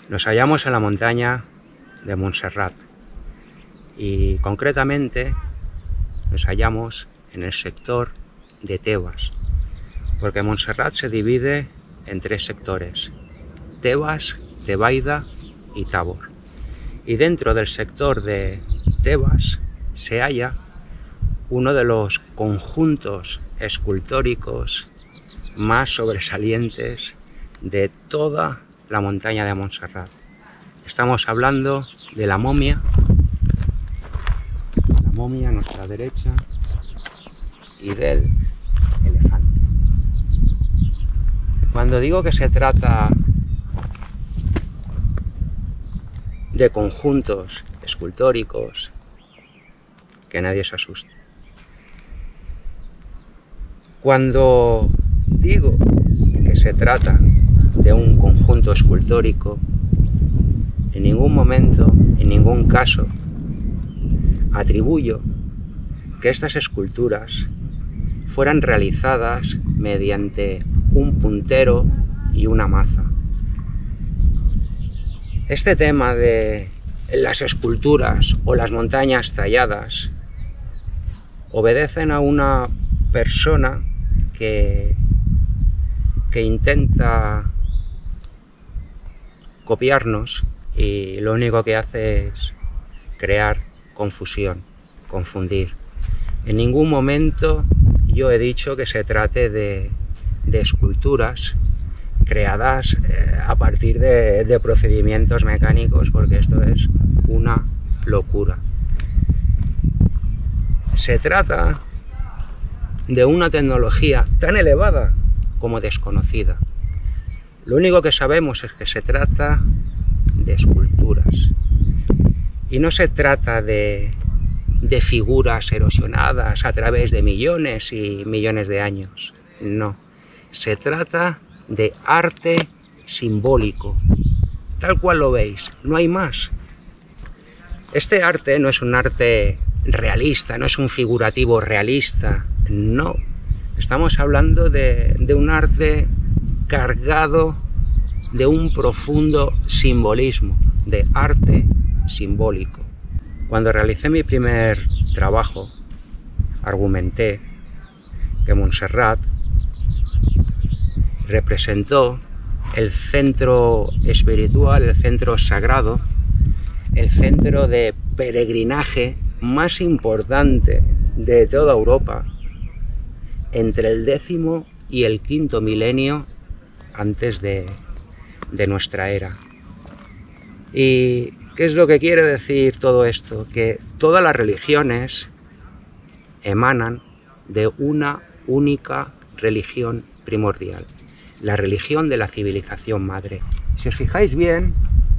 Nos hallamos en la montaña de Montserrat y concretamente nos hallamos en el sector de Tebas, porque Montserrat se divide en tres sectores: Tebas, Tebaida y Tabor. Y dentro del sector de Tebas se halla uno de los conjuntos escultóricos más sobresalientes de toda la montaña de Montserrat. Estamos hablando de la momia a nuestra derecha y del elefante. Cuando digo que se trata de conjuntos escultóricos, que nadie se asuste. Cuando digo que se trata de un conjunto escultórico, en ningún momento, en ningún caso, atribuyo que estas esculturas fueran realizadas mediante un puntero y una maza. Este tema de las esculturas o las montañas talladas obedecen a una persona que intenta copiarnos y lo único que hace es crear confusión, confundir. En ningún momento yo he dicho que se trate de esculturas creadas a partir de procedimientos mecánicos, porque esto es una locura. Se trata de una tecnología tan elevada como desconocida. Lo único que sabemos es que se trata de esculturas y no se trata de figuras erosionadas a través de millones y millones de años. No, se trata de arte simbólico, tal cual lo veis, no hay más. Este arte no es un arte realista, no es un figurativo realista, no. Estamos hablando de un arte cargado de un profundo simbolismo, de arte simbólico. Cuando realicé mi primer trabajo, argumenté que Montserrat representó el centro espiritual, el centro sagrado, el centro de peregrinaje más importante de toda Europa entre el 10º y el 5º milenio antes de nuestra era. ¿Y qué es lo que quiere decir todo esto? Que todas las religiones emanan de una única religión primordial, la religión de la civilización madre. Si os fijáis bien,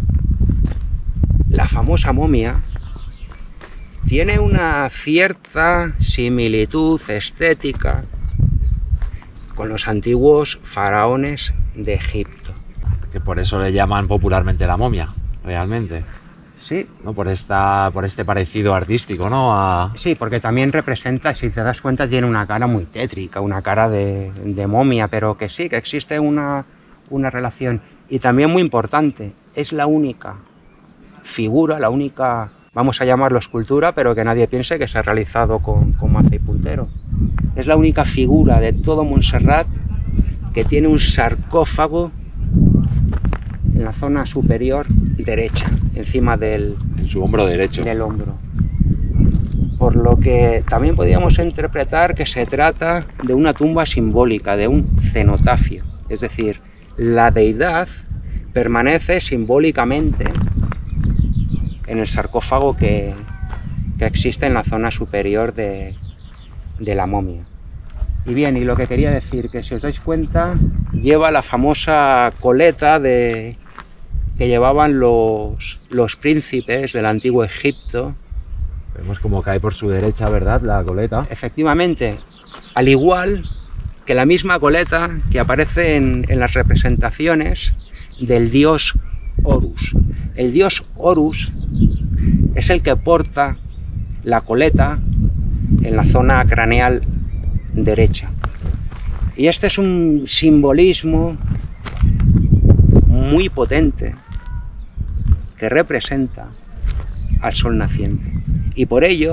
la famosa momia tiene una cierta similitud estética con los antiguos faraones de Egipto. Que por eso le llaman popularmente la momia, realmente. Sí. ¿No? Por este parecido artístico, ¿no? Sí, porque también representa, si te das cuenta, tiene una cara muy tétrica, una cara de momia, pero que sí, que existe una relación. Y también muy importante, es la única figura, la única, vamos a llamarlo escultura, pero que nadie piense que se ha realizado con maza y puntero. Es la única figura de todo Montserrat que tiene un sarcófago en la zona superior derecha, encima en su hombro derecho. Del hombro. Por lo que también podríamos interpretar que se trata de una tumba simbólica, de un cenotafio. Es decir, la deidad permanece simbólicamente en el sarcófago que existe en la zona superior de la momia. Y bien, y lo que quería decir, que si os dais cuenta, lleva la famosa coleta que llevaban los príncipes del antiguo Egipto. Vemos como cae por su derecha, ¿verdad?, la coleta. Efectivamente, al igual que la misma coleta que aparece en las representaciones del dios Horus. El dios Horus es el que porta la coleta en la zona craneal derecha. Y este es un simbolismo muy potente, que representa al sol naciente. Y por ello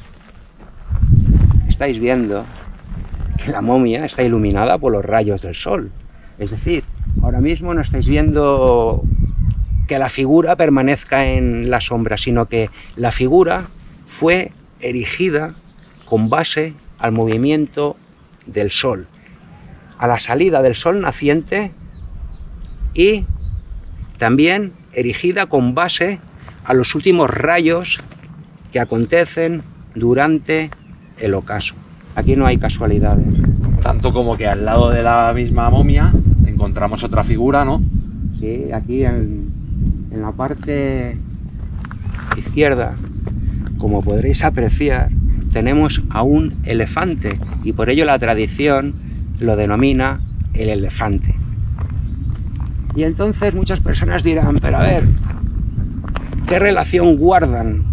estáis viendo que la momia está iluminada por los rayos del sol. Es decir, ahora mismo no estáis viendo que la figura permanezca en la sombra, sino que la figura fue erigida con base al movimiento del sol, a la salida del sol naciente, y también erigida con base a los últimos rayos que acontecen durante el ocaso. Aquí no hay casualidades. Tanto como que al lado de la misma momia encontramos otra figura, ¿no? Sí, aquí en la parte izquierda, como podréis apreciar, tenemos a un elefante, y por ello la tradición lo denomina el elefante. Y entonces muchas personas dirán, pero a ver, ¿qué relación guardan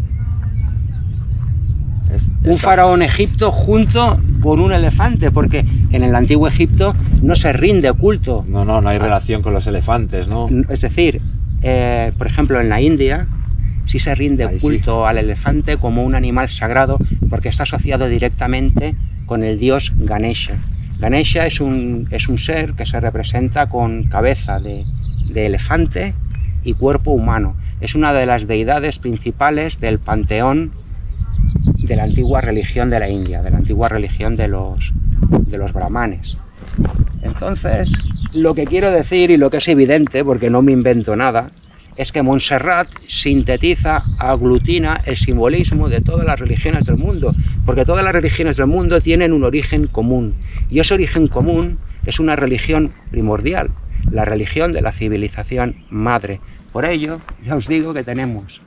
un faraón egipto junto con un elefante? Porque en el antiguo Egipto no se rinde culto. No hay relación con los elefantes, ¿no? Es decir, por ejemplo, en la India sí se rinde culto al elefante como un animal sagrado, porque está asociado directamente con el dios Ganesha. Ganesha es un ser que se representa con cabeza de elefante y cuerpo humano. Es una de las deidades principales del panteón de la antigua religión de la India, de la antigua religión de los brahmanes. Entonces, lo que quiero decir, y lo que es evidente, porque no me invento nada, es que Montserrat sintetiza, aglutina el simbolismo de todas las religiones del mundo, porque todas las religiones del mundo tienen un origen común, y ese origen común es una religión primordial, la religión de la civilización madre. Por ello, ya os digo que tenemos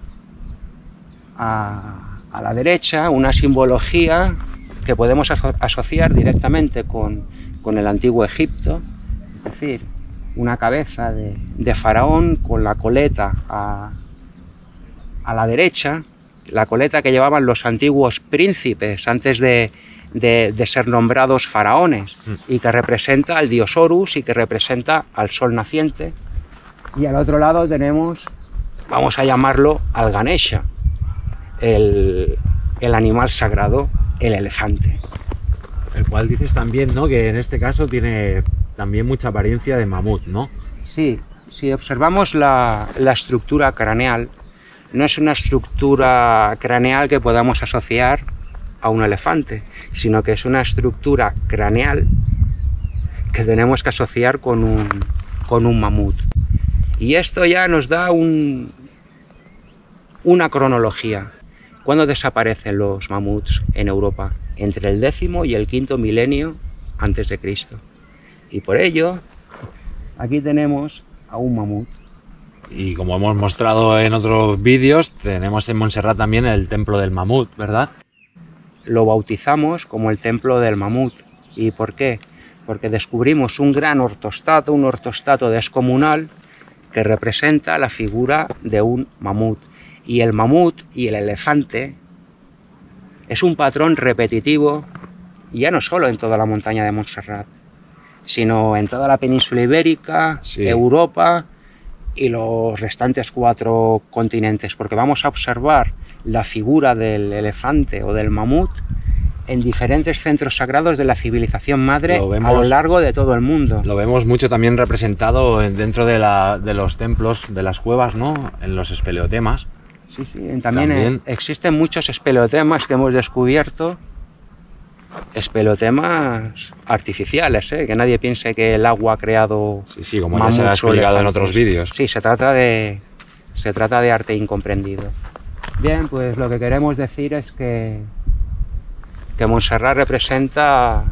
a la derecha una simbología que podemos asociar directamente con el antiguo Egipto, es decir, una cabeza de faraón con la coleta a la derecha, la coleta que llevaban los antiguos príncipes antes de ser nombrados faraones, y que representa al dios Horus y que representa al sol naciente. Y al otro lado tenemos, vamos a llamarlo, al Ganesha, el animal sagrado, el elefante. El cual dices también, ¿no?, que en este caso tiene también mucha apariencia de mamut, ¿no? Sí, si observamos la estructura craneal, no es una estructura craneal que podamos asociar a un elefante, sino que es una estructura craneal que tenemos que asociar con un mamut. Y esto ya nos da una cronología. ¿Cuándo desaparecen los mamuts en Europa? Entre el 10º y el 5º milenio antes de Cristo. Y por ello, aquí tenemos a un mamut. Y como hemos mostrado en otros vídeos, tenemos en Montserrat también el templo del mamut, ¿verdad? Lo bautizamos como el templo del mamut. ¿Y por qué? Porque descubrimos un gran ortostato, un ortostato descomunal, que representa la figura de un mamut. Y el mamut y el elefante es un patrón repetitivo, ya no solo en toda la montaña de Montserrat, sino en toda la península ibérica, sí, Europa y los restantes 4 continentes, porque vamos a observar la figura del elefante o del mamut en diferentes centros sagrados de la civilización madre a lo largo de todo el mundo. Lo vemos mucho también representado dentro de los templos, de las cuevas, ¿no?, en los espeleotemas. Sí, también existen muchos espeleotemas que hemos descubierto, espeleotemas artificiales, que nadie piense que el agua ha creado... Sí, como ya se ha explicado en otros vídeos. Sí, se trata de arte incomprendido. Bien, pues lo que queremos decir es que Montserrat representa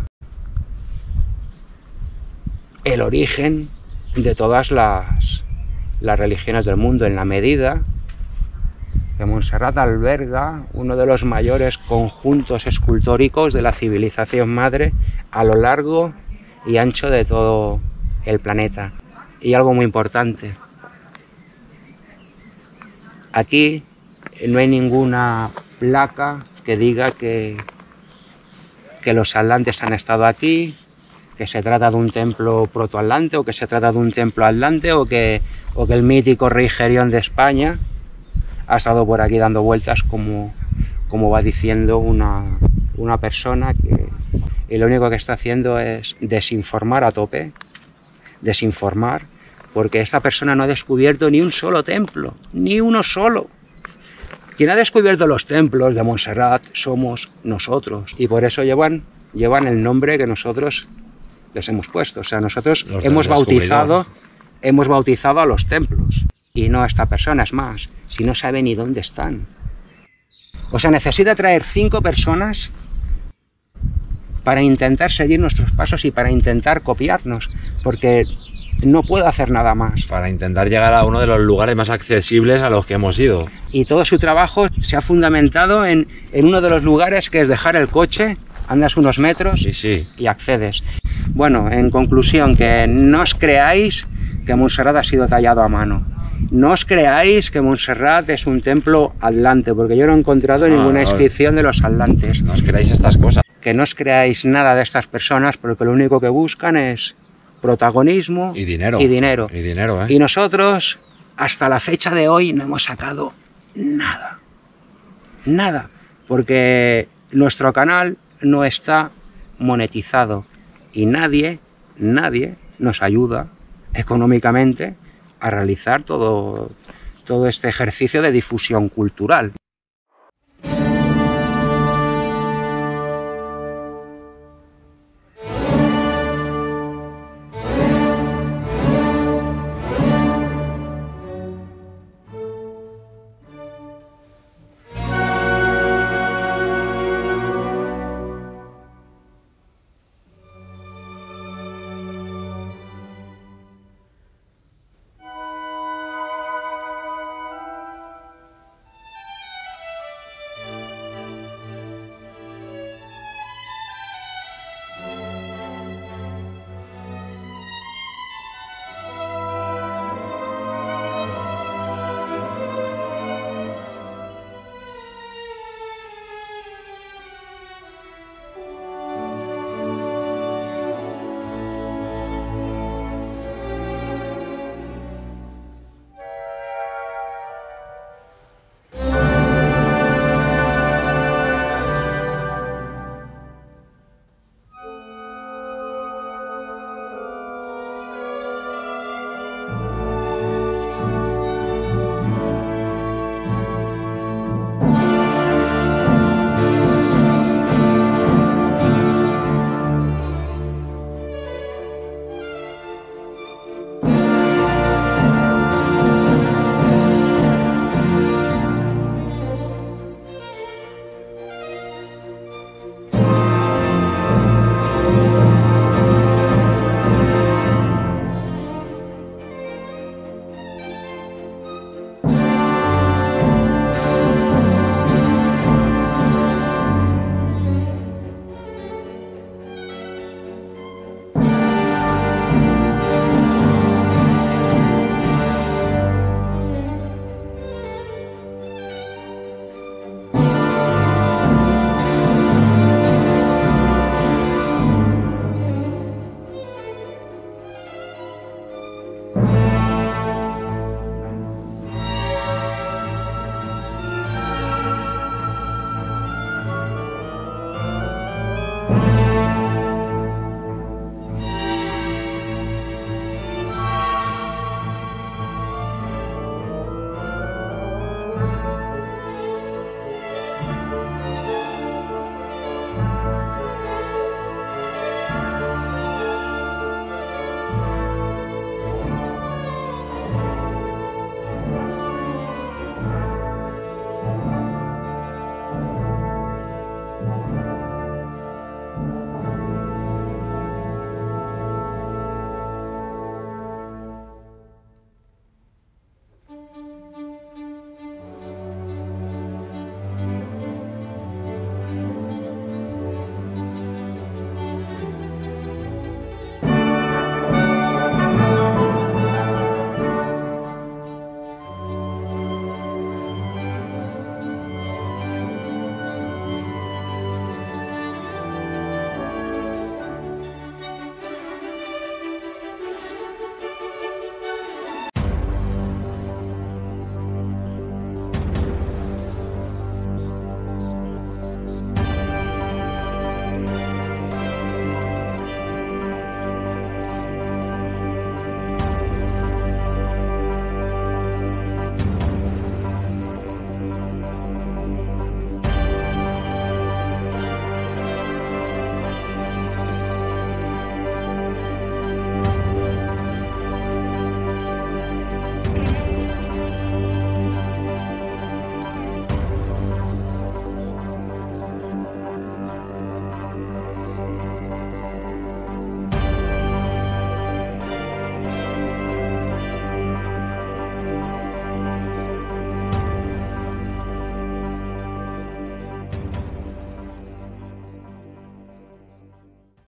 el origen de todas las religiones del mundo, en la medida que Montserrat alberga uno de los mayores conjuntos escultóricos de la civilización madre a lo largo y ancho de todo el planeta. Y algo muy importante, aquí no hay ninguna placa que diga que los atlantes han estado aquí, que se trata de un templo protoatlante o que se trata de un templo atlante o que el mítico rey Gerión de España ha estado por aquí dando vueltas como va diciendo una persona y lo único que está haciendo es desinformar a tope, desinformar, porque esta persona no ha descubierto ni un solo templo, ni uno solo. Quien ha descubierto los templos de Montserrat somos nosotros y por eso llevan el nombre que nosotros les hemos puesto. O sea, nosotros hemos bautizado a los templos y no a esta persona. Es más, si no sabe ni dónde están. O sea, necesita traer 5 personas para intentar seguir nuestros pasos y para intentar copiarnos, porque no puedo hacer nada más. Para intentar llegar a uno de los lugares más accesibles a los que hemos ido. Y todo su trabajo se ha fundamentado en uno de los lugares que es dejar el coche, andas unos metros y accedes. Bueno, en conclusión, que no os creáis que Montserrat ha sido tallado a mano. No os creáis que Montserrat es un templo atlante, porque yo no he encontrado ninguna inscripción de los atlantes. No os creáis estas cosas. Que no os creáis nada de estas personas, porque lo único que buscan es protagonismo y dinero. Y nosotros, hasta la fecha de hoy, no hemos sacado nada. Nada. Porque nuestro canal no está monetizado y nadie nos ayuda económicamente a realizar todo este ejercicio de difusión cultural.